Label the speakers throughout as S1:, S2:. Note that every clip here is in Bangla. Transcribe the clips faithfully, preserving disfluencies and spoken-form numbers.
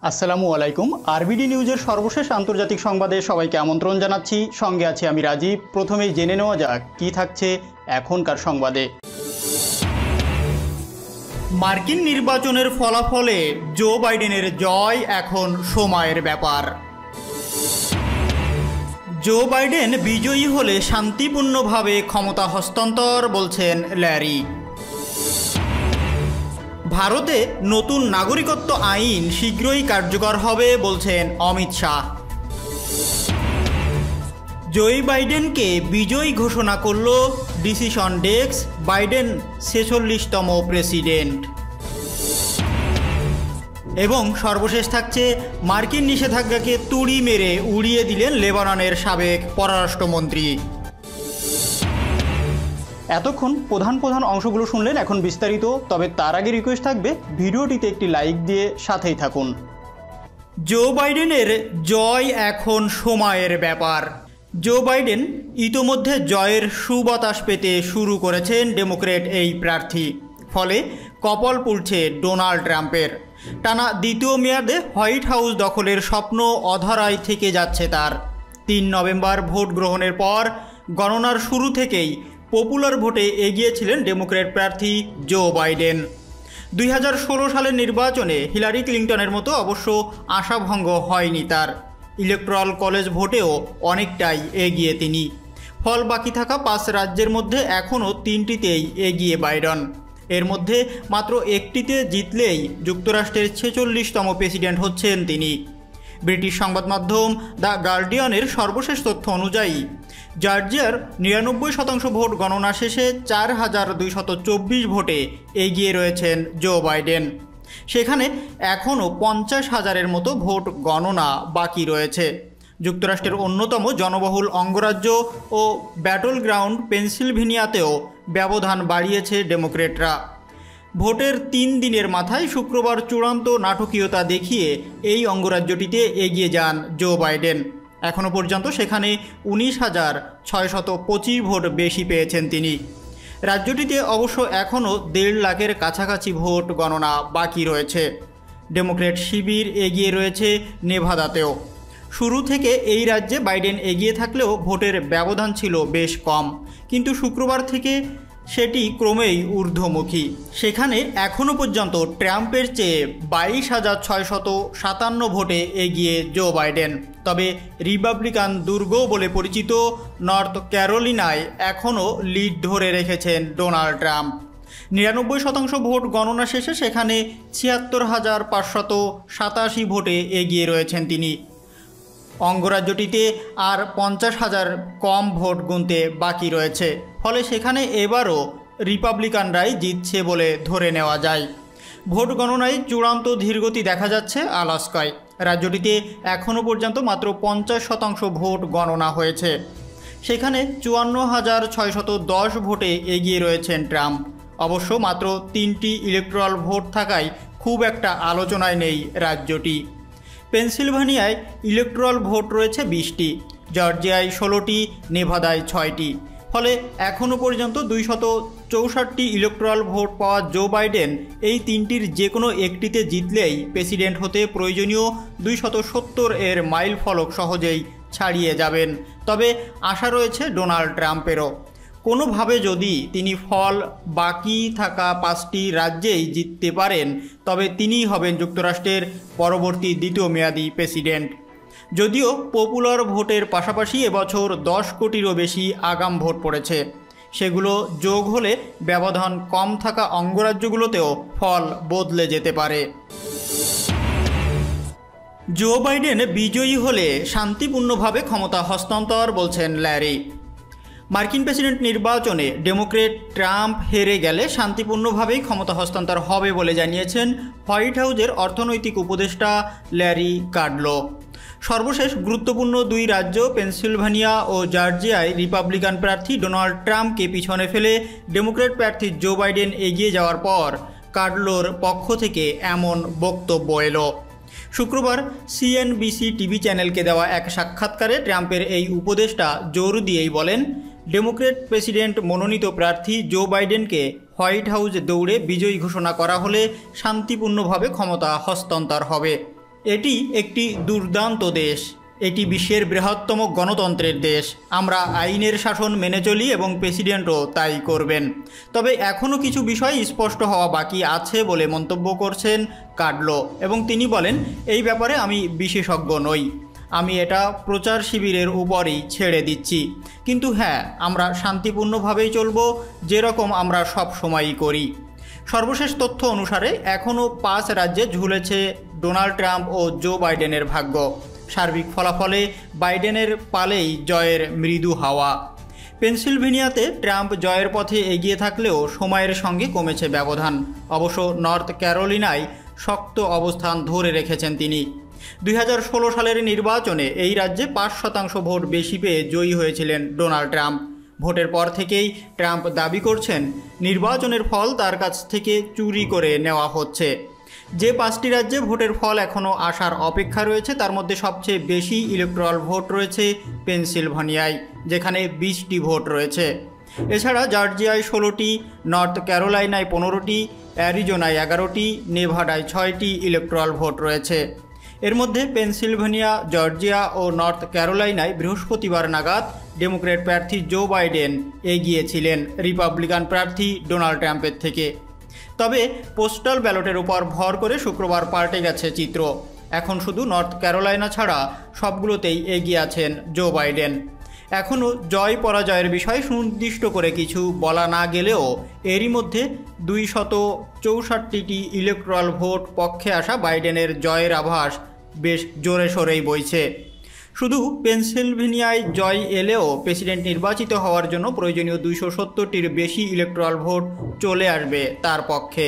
S1: আসসালামু আলাইকুম। আরবিডি নিউজের সর্বশেষ আন্তর্জাতিক সংবাদে সবাইকে আমন্ত্রণ জানাচ্ছি। সঙ্গে আছি আমি রাজীব। প্রথমেই জেনে নেওয়া যাক কি থাকছে এখনকার সংবাদে। মার্কিন নির্বাচনের ফলাফলে জো বাইডেনের জয় এখন সময়ের ব্যাপার। জো বাইডেন বিজয়ী হলে শান্তিপূর্ণভাবে ক্ষমতা হস্তান্তর বলছেন ল্যারি। ভারতে নতুন নাগরিকত্ব আইন শীঘ্রই কার্যকর হবে বলছেন অমিত শাহ। জো বাইডেনকে বিজয়ী ঘোষণা করল ডিসিশন ডেস্ক, বাইডেন ছেচল্লিশতম প্রেসিডেন্ট। এবং সর্বশেষ থাকছে মার্কিন নিষেধাজ্ঞাকে তুড়ি মেরে উড়িয়ে দিলেন লেবাননের সাবেক পররাষ্ট্রমন্ত্রী। এতক্ষণ প্রধান প্রধান অংশগুলো শুনলেন, এখন বিস্তারিত। তবে তার আগে রিকোয়েস্ট থাকবে ভিডিওটিতে একটি লাইক দিয়ে সাথেই থাকুন। জো বাইডেনের জয় এখন সময়ের ব্যাপার। জো বাইডেন ইতোমধ্যে জয়ের সুবাতাস পেতে শুরু করেছেন ডেমোক্রেট এই প্রার্থী। ফলে কপাল পুড়ছে ডোনাল্ড ট্রাম্পের। টানা দ্বিতীয় মেয়াদে হোয়াইট হাউস দখলের স্বপ্ন অধরাই থেকে যাচ্ছে তার। তিন নভেম্বর ভোট গ্রহণের পর গণনার শুরু থেকেই পপুলার ভোটে এগিয়েছিলেন ডেমোক্র্যাট প্রার্থী জো বাইডেন। দুই হাজার ষোলো সালের নির্বাচনে হিলারি ক্লিন্টনের মতো অবশ্য আশাভঙ্গ হয়নি তার। ইলেকট্রাল কলেজ ভোটেও অনেকটাই এগিয়ে তিনি। ফল বাকি থাকা পাঁচ রাজ্যের মধ্যে এখনও তিনটিতেই এগিয়ে বাইডেন। এর মধ্যে মাত্র একটিতে জিতলেই যুক্তরাষ্ট্রের ছেচল্লিশতম প্রেসিডেন্ট হচ্ছেন তিনি। ব্রিটিশ সংবাদ মাধ্যম দ্য গার্ডিয়ানের সর্বশেষ তথ্য অনুযায়ী জর্জিয়ার নিরানব্বই শতাংশ ভোট গণনা শেষে চার হাজার দুইশত চব্বিশ ভোটে এগিয়ে রয়েছেন জো বাইডেন। সেখানে এখনও পঞ্চাশ হাজারের মতো ভোট গণনা বাকি রয়েছে। যুক্তরাষ্ট্রের অন্যতম জনবহুল অঙ্গরাজ্য ও ব্যাটল গ্রাউন্ড পেনসিলভেনিয়াতেও ব্যবধান বাড়িয়েছে ডেমোক্রেটরা। ভোটের তিন দিনের মাথায় শুক্রবার চূড়ান্ত নাটকীয়তা দেখিয়ে এই অঙ্গরাজ্যটিতে এগিয়ে যান জো বাইডেন। এখনও পর্যন্ত সেখানে উনিশ হাজার ছয়শত পঁচিশ ভোট বেশি পেয়েছেন তিনি। রাজ্যটিতে অবশ্য এখনও দেড় লাখের কাছাকাছি ভোট গণনা বাকি রয়েছে। ডেমোক্রেট শিবির এগিয়ে রয়েছে নেভাদাতেও। শুরু থেকে এই রাজ্যে বাইডেন এগিয়ে থাকলেও ভোটের ব্যবধান ছিল বেশ কম, কিন্তু শুক্রবার থেকে সেটি ক্রমেই ঊর্ধ্বমুখী। সেখানে এখনও পর্যন্ত ট্রাম্পের চেয়ে বাইশ হাজার ছয়শত সাতান্ন ভোটে এগিয়ে জো বাইডেন। তবে রিপাবলিকান দুর্গ বলে পরিচিত নর্থ ক্যারোলিনায় এখনও লিড ধরে রেখেছেন ডোনাল্ড ট্রাম্প। নিরানব্বই শতাংশ ভোট গণনা শেষে সেখানে ছিয়াত্তর হাজার পাঁচশত সাতাশি ভোটে এগিয়ে রয়েছেন তিনি। অঙ্গরাজ্যটিতে আর পঞ্চাশ হাজার কম ভোট গুনতে বাকি রয়েছে। ফলে সেখানে এবারও রিপাবলিকানরাই জিতছে বলে ধরে নেওয়া যায়। ভোট গণনায় চূড়ান্ত ধীরগতি দেখা যাচ্ছে আলাস্কায়। রাজ্যটিতে এখনও পর্যন্ত মাত্র পঞ্চাশ শতাংশ ভোট গণনা হয়েছে। সেখানে চুয়ান্ন হাজার ছয়শত দশ ভোটে এগিয়ে রয়েছেন ট্রাম্প। অবশ্য মাত্র তিনটি ইলেকট্রাল ভোট থাকায় খুব একটা আলোচনায় নেই রাজ্যটি। পেনসিলভানিয়ায় ইলেকট্রাল ভোট রয়েছে বিশটি, জর্জিয়ায় ষোলোটি, নেভাদায় ছয়টি। ফলে এখনও পর্যন্ত দুইশত চৌষট্টি ইলেকট্রাল ভোট পাওয়া জো বাইডেন এই তিনটির যে কোনো একটিতে জিতলেই প্রেসিডেন্ট হতে প্রয়োজনীয় দুইশত সত্তর এর মাইল ফলক সহজেই ছাড়িয়ে যাবেন। তবে আশা রয়েছে ডোনাল্ড ট্রাম্পেরও। কোনোভাবে যদি তিনি ফল বাকি থাকা পাঁচটি রাজ্যেই জিততে পারেন তবে তিনিই হবেন যুক্তরাষ্ট্রের পরবর্তী দ্বিতীয় মেয়াদী প্রেসিডেন্ট। যদিও পপুলার ভোটের পাশাপাশি এবছর দশ কোটিরও বেশি আগাম ভোট পড়েছে, সেগুলো যোগ হলে ব্যবধান কম থাকা অঙ্গরাজ্যগুলোতেও ফল বদলে যেতে পারে। জো বাইডেন বিজয়ী হলে শান্তিপূর্ণভাবে ক্ষমতা হস্তান্তর বলছেন ল্যারি। মার্কিন প্রেসিডেন্ট নির্বাচনে ডেমোক্রেট ট্রাম্প হেরে গেলে শান্তিপূর্ণভাবেই ক্ষমতা হস্তান্তর হবে বলে জানিয়েছেন হোয়াইট হাউসের অর্থনৈতিক উপদেষ্টা ল্যারি কাডলো। সর্বশেষ গুরুত্বপূর্ণ দুই রাজ্য পেনসিলভানিয়া ও জর্জিয়ায় রিপাবলিকান প্রার্থী ডোনাল্ড ট্রাম্পকে পিছনে ফেলে ডেমোক্রেট প্রার্থী জো বাইডেন এগিয়ে যাওয়ার পর কাডলোর পক্ষ থেকে এমন বক্তব্য এলো। শুক্রবার সিএনবিসি টিভি চ্যানেলকে দেওয়া এক সাক্ষাৎকারে ট্রাম্পের এই উপদেষ্টা জোর দিয়েই বলেন, ডেমোক্রেট প্রেসিডেন্ট মনোনীত প্রার্থী জো বাইডেনকে হোয়াইট হাউস দৌড়ে বিজয়ী ঘোষণা করা হলে শান্তিপূর্ণভাবে ক্ষমতা হস্তান্তর হবে। এটি একটি দুর্দান্ত দেশ, এটি বিশ্বের বৃহত্তম গণতন্ত্রের দেশ। আমরা আইনের শাসন মেনে চলি এবং প্রেসিডেন্টও তাই করবেন। তবে এখনও কিছু বিষয় স্পষ্ট হওয়া বাকি আছে বলে মন্তব্য করছেন কাডলো এবং তিনি বলেন, এই ব্যাপারে আমি বিশেষজ্ঞ নই, আমি এটা প্রচার শিবিরের উপরই ছেড়ে দিচ্ছি। কিন্তু হ্যাঁ, আমরা শান্তিপূর্ণভাবেই চলব, যেরকম আমরা সব সময়ই করি। সর্বশেষ তথ্য অনুসারে এখনও পাঁচ রাজ্যে ঝুলেছে ডোনাল্ড ট্রাম্প ও জো বাইডেনের ভাগ্য। সার্বিক ফলাফলে বাইডেনের পালেই জয়ের মৃদু হাওয়া। পেনসিলভেনিয়াতে ট্রাম্প জয়ের পথে এগিয়ে থাকলেও সময়ের সঙ্গে কমেছে ব্যবধান। অবশ্য নর্থ ক্যারোলিনায় শক্ত অবস্থান ধরে রেখেছেন তিনি। দুই হাজার ষোলো সালের নির্বাচনে এই রাজ্যে পাঁচ শতাংশ ভোট বেশি পেয়ে জয়ী হয়েছিলেন ডোনাল্ড ট্রাম্প। ভোটের পর থেকেই ট্রাম্প দাবি করছেন নির্বাচনের ফল তার কাছ থেকে চুরি করে নেওয়া হচ্ছে। যে পাঁচটি রাজ্যে ভোটের ফল এখনও আসার অপেক্ষা রয়েছে তার মধ্যে সবচেয়ে বেশি ইলেকট্রাল ভোট রয়েছে পেনসিলভানিয়ায়, যেখানে বিশটি ভোট রয়েছে। এছাড়া জর্জিয়ায় ষোলোটি, নর্থ ক্যারোলাইনায় পনেরোটি, অ্যারিজোনায় এগারোটি, নেভাডায় ছয়টি ইলেকট্রাল ভোট রয়েছে। এর মধ্যে পেনসিলভানিয়া, জর্জিয়া ও নর্থ ক্যারোলাইনায় বৃহস্পতিবার নাগাদ ডেমোক্র্যাট প্রার্থী জো বাইডেন এগিয়েছিলেন রিপাবলিকান প্রার্থী ডোনাল্ড ট্রাম্পের থেকে। তবে পোস্টাল ব্যালটের উপর ভর করে শুক্রবার পাল্টে গেছে চিত্র। এখন শুধু নর্থ ক্যারোলাইনা ছাড়া সবগুলোতেই এগিয়ে আছেন জো বাইডেন। এখনও জয় পরাজয়ের বিষয় সুনির্দিষ্ট করে কিছু বলা না গেলেও এরই মধ্যে দুইশত চৌষট্টিটি ইলেকট্রাল ভোট পক্ষে আসা বাইডেনের জয়ের আভাস বেশ জোরে সোরেই বইছে। শুধু পেনসিলভেনিয়ায় জয় এলেও প্রেসিডেন্ট নির্বাচিত হওয়ার জন্য প্রয়োজনীয় দুইশো সত্তরটির বেশি ইলেকট্রাল ভোট চলে আসবে তার পক্ষে।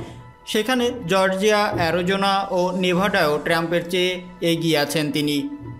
S1: সেখানে জর্জিয়া, অ্যারিজোনা ও নেভাডায়ও ট্রাম্পের চেয়ে এগিয়ে আছেন তিনি।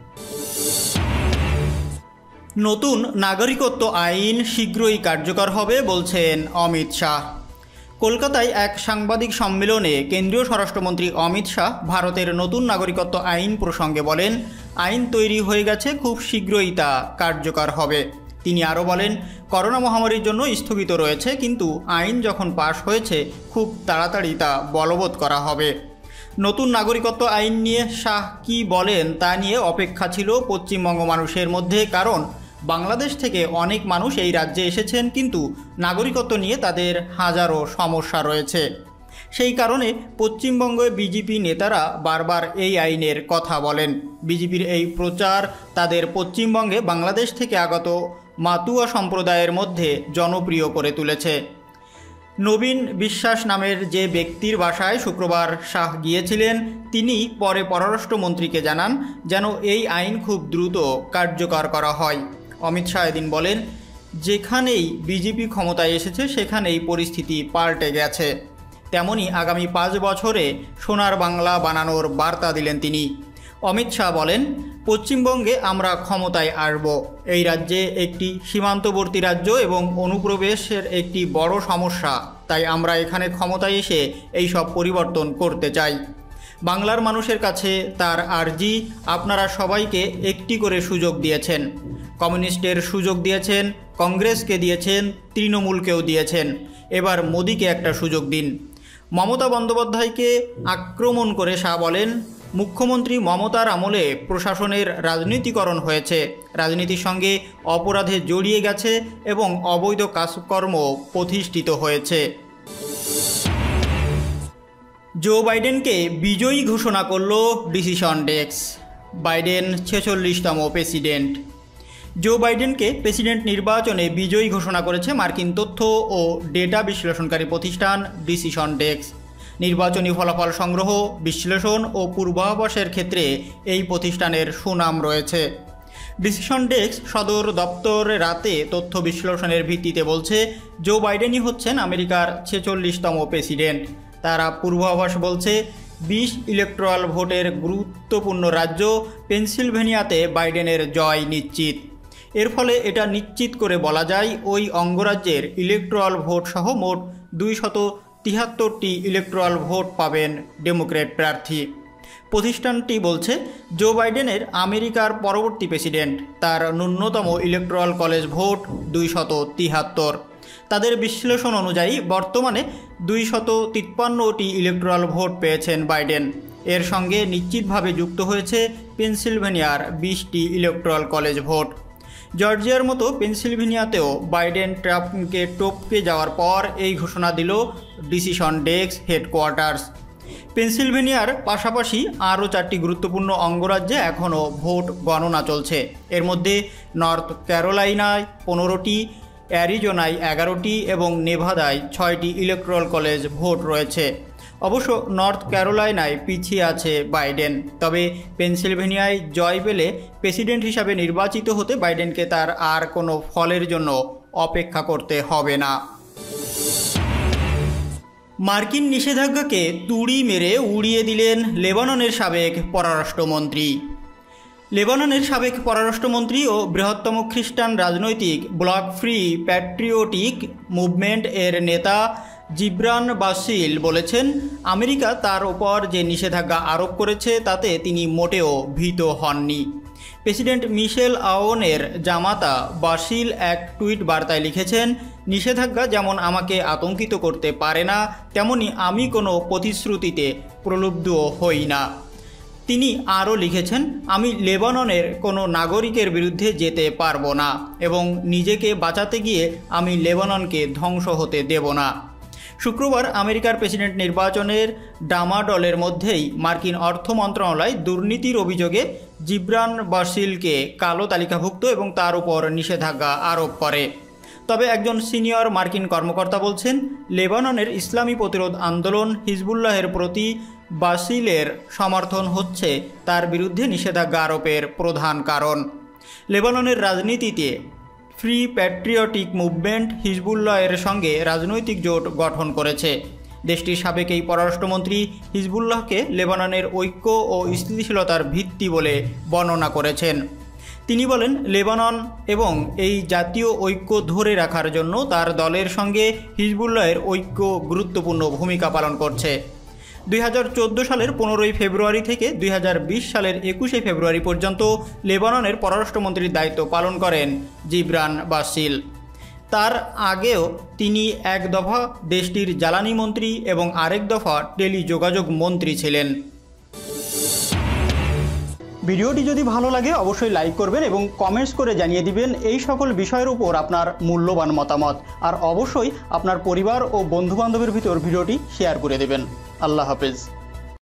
S1: নতুন নাগরিকত্ব আইন শীঘ্রই কার্যকর হবে বলছেন অমিত শাহ। কলকাতায় এক সাংবাদিক সম্মেলনে কেন্দ্রীয় স্বরাষ্ট্রমন্ত্রী অমিত শাহ ভারতের নতুন নাগরিকত্ব আইন প্রসঙ্গে বলেন, আইন তৈরি হয়ে গেছে, খুব শীঘ্রই তা কার্যকর হবে। তিনি আরও বলেন, করোনা মহামারীর জন্য স্থগিত রয়েছে, কিন্তু আইন যখন পাশ হয়েছে খুব তাড়াতাড়ি তা বলবৎ করা হবে। নতুন নাগরিকত্ব আইন নিয়ে শাহ কী বলেন তা নিয়ে অপেক্ষা ছিল পশ্চিমবঙ্গ মানুষের মধ্যে, কারণ বাংলাদেশ থেকে অনেক মানুষ এই রাজ্যে এসেছেন, কিন্তু নাগরিকত্ব নিয়ে তাদের হাজারো সমস্যা রয়েছে। সেই কারণে পশ্চিমবঙ্গে বিজেপি নেতারা বারবার এই আইনের কথা বলেন। বিজেপির এই প্রচার তাদের পশ্চিমবঙ্গে বাংলাদেশ থেকে আগত মাতুয়া সম্প্রদায়ের মধ্যে জনপ্রিয় করে তুলেছে। নবীন বিশ্বাস নামের যে ব্যক্তির বাসায় শুক্রবার শাহ গিয়েছিলেন, তিনি পরে পররাষ্ট্রমন্ত্রীকে জানান যেন এই আইন খুব দ্রুত কার্যকর করা হয়। অমিত শাহ এদিন বলেন, যেখানেই বিজেপি ক্ষমতায় এসেছে সেখানেই পরিস্থিতি পাল্টে গেছে। তেমনি আগামী পাঁচ বছরে সোনার বাংলা বানানোর বার্তা দিলেন তিনি। অমিত শাহ বলেন, পশ্চিমবঙ্গে আমরা ক্ষমতায় আসব। এই রাজ্যে একটি সীমান্তবর্তী রাজ্য এবং অনুপ্রবেশের একটি বড় সমস্যা, তাই আমরা এখানে ক্ষমতায় এসে এই সব পরিবর্তন করতে চাই। বাংলার মানুষের কাছে তার আর্জি, আপনারা সবাইকে একটি করে সুযোগ দিয়েছেন। কমিউনিস্টের সুযোগ দিয়েছেন, কংগ্রেসকে দিয়েছেন, তৃণমূলকেও দিয়েছেন, এবার মোদিকে একটা সুযোগ দিন। মমতা বন্দ্যোপাধ্যায়কে আক্রমণ করে শাহ বলেন, মুখ্যমন্ত্রী মমতার আমলে প্রশাসনের রাজনীতিকরণ হয়েছে, রাজনীতির সঙ্গে অপরাধে জড়িয়ে গেছে এবং অবৈধ কাজকর্ম প্রতিষ্ঠিত হয়েছে। জো বাইডেনকে বিজয়ী ঘোষণা করল ডিসিশন ডেস্ক। বাইডেন ছেচল্লিশতম প্রেসিডেন্ট। জো বাইডেনকে প্রেসিডেন্ট নির্বাচনে বিজয়ী ঘোষণা করেছে মার্কিন তথ্য ও ডেটা বিশ্লেষণকারী প্রতিষ্ঠান ডিসিশন ডেস্ক। নির্বাচনী ফলাফল সংগ্রহ, বিশ্লেষণ ও পূর্বাভাসের ক্ষেত্রে এই প্রতিষ্ঠানের সুনাম রয়েছে। ডিসিশন ডেস্ক সদর দপ্তরে রাতে তথ্য বিশ্লেষণের ভিত্তিতে বলছে, জো বাইডেনই হচ্ছেন আমেরিকার ছেচল্লিশতম প্রেসিডেন্ট। তারা পূর্বাভাস বলছে, বিশ ইলেকট্রাল ভোটের গুরুত্বপূর্ণ রাজ্য পেনসিলভেনিয়াতে বাইডেনের জয় নিশ্চিত। এর ফলে এটা নিশ্চিত করে বলা যায়, ওই অঙ্গরাজ্যের ইলেকট্রাল ভোট সহ মোট দুইশত তিয়াত্তরটি ইলেকট্রাল ভোট পাবেন ডেমোক্র্যাট প্রার্থী। প্রতিষ্ঠানটি বলছে, জো বাইডেনের আমেরিকার পরবর্তী প্রেসিডেন্ট, তার ন্যূনতম ইলেকট্রাল কলেজ ভোট দুইশত তিয়াত্তর। তাদের বিশ্লেষণ অনুযায়ী বর্তমানে দুইশত তিপ্পান্নটি ইলেকট্রাল ভোট পেয়েছেন বাইডেন। এর সঙ্গে নিশ্চিতভাবে যুক্ত হয়েছে পেনসিলভেনিয়ার বিশটি ইলেকট্রাল কলেজ ভোট। জর্জিয়ার মতো পেনসিলভেনিয়াতেও বাইডেন ট্রাম্পকে টপকে যাওয়ার পর এই ঘোষণা দিল ডিসিশন ডেস্ক হেডকোয়ার্টার্স। পেনসিলভেনিয়ার পাশাপাশি আরও চারটি গুরুত্বপূর্ণ অঙ্গরাজ্যে এখনও ভোট গণনা চলছে। এর মধ্যে নর্থ ক্যারোলাইনায় পনেরোটি, অ্যারিজোনায় এগারোটি এবং নেভাদায় ছয়টি ইলেকট্রাল কলেজ ভোট রয়েছে। অবশ্য নর্থ ক্যারোলাইনায় পিছিয়ে আছে বাইডেন। তবে পেনসিলভেনিয়ায় জয় পেলে প্রেসিডেন্ট হিসাবে নির্বাচিত হতে বাইডেনকে তার আর কোনো ফলের জন্য অপেক্ষা করতে হবে না। মার্কিন নিষেধাজ্ঞাকে তুড়ি মেরে উড়িয়ে দিলেন লেবাননের সাবেক পররাষ্ট্রমন্ত্রী। লেবাননের সাবেক পররাষ্ট্রমন্ত্রী ও বৃহত্তম খ্রিস্টান রাজনৈতিক ব্লক ফ্রি প্যাট্রিয়টিক মুভমেন্ট এর নেতা জিব্রান বাসিল বলেছেন, আমেরিকা তার ওপর যে নিষেধাজ্ঞা আরোপ করেছে তাতে তিনি মোটেও ভীত হননি। প্রেসিডেন্ট মিশেল আওনের জামাতা বাসিল এক টুইট বার্তায় লিখেছেন, নিষেধাজ্ঞা যেমন আমাকে আতঙ্কিত করতে পারে না, তেমনি আমি কোনো প্রতিশ্রুতিতে প্রলুব্ধ হই না। তিনি আরও লিখেছেন, আমি লেবাননের কোনো নাগরিকের বিরুদ্ধে যেতে পারবো না এবং নিজেকে বাঁচাতে গিয়ে আমি লেবাননকে ধ্বংস হতে দেব না। শুক্রবার আমেরিকার প্রেসিডেন্ট নির্বাচনের ডামাডলের মধ্যেই মার্কিন অর্থ মন্ত্রণালয় দুর্নীতির অভিযোগে জিব্রান বাসিলকে কালো তালিকাভুক্ত এবং তার উপর নিষেধাজ্ঞা আরোপ করে। তবে একজন সিনিয়র মার্কিন কর্মকর্তা বলছেন, লেবাননের ইসলামী প্রতিরোধ আন্দোলন হিজবুল্লাহের প্রতি বাসিলের সমর্থন হচ্ছে তার বিরুদ্ধে নিষেধাজ্ঞা আরোপের প্রধান কারণ। লেবাননের রাজনীতিতে ফ্রি প্যাট্রিয়টিক মুভমেন্ট হিজবুল্লাহের সঙ্গে রাজনৈতিক জোট গঠন করেছে। দেশটির সাবেক এই পররাষ্ট্রমন্ত্রী হিজবুল্লাহকে লেবাননের ঐক্য ও স্থিতিশীলতার ভিত্তি বলে বর্ণনা করেছেন। তিনি বলেন, লেবানন এবং এই জাতীয় ঐক্য ধরে রাখার জন্য তার দলের সঙ্গে হিজবুল্লাহের ঐক্য গুরুত্বপূর্ণ ভূমিকা পালন করছে। দুই হাজার চোদ্দো সালের পনেরোই ফেব্রুয়ারি থেকে দুই হাজার বিশ সালের একুশে ফেব্রুয়ারি পর্যন্ত লেবাননের পররাষ্ট্রমন্ত্রীর দায়িত্ব পালন করেন জিব্রান বাসিল। তার আগেও তিনি এক দফা দেশটির জ্বালানি মন্ত্রী এবং আরেক দফা টেলিযোগাযোগ মন্ত্রী ছিলেন। ভিডিওটি যদি ভালো লাগে অবশ্যই লাইক করবেন এবং কমেন্টস করে জানিয়ে দিবেন এই সকল বিষয়ের উপর আপনার মূল্যবান মতামত। আর অবশ্যই আপনার পরিবার ও বন্ধুবান্ধবের ভিতর ভিডিওটি শেয়ার করে দেবেন। আল্লাহ হাফেজ।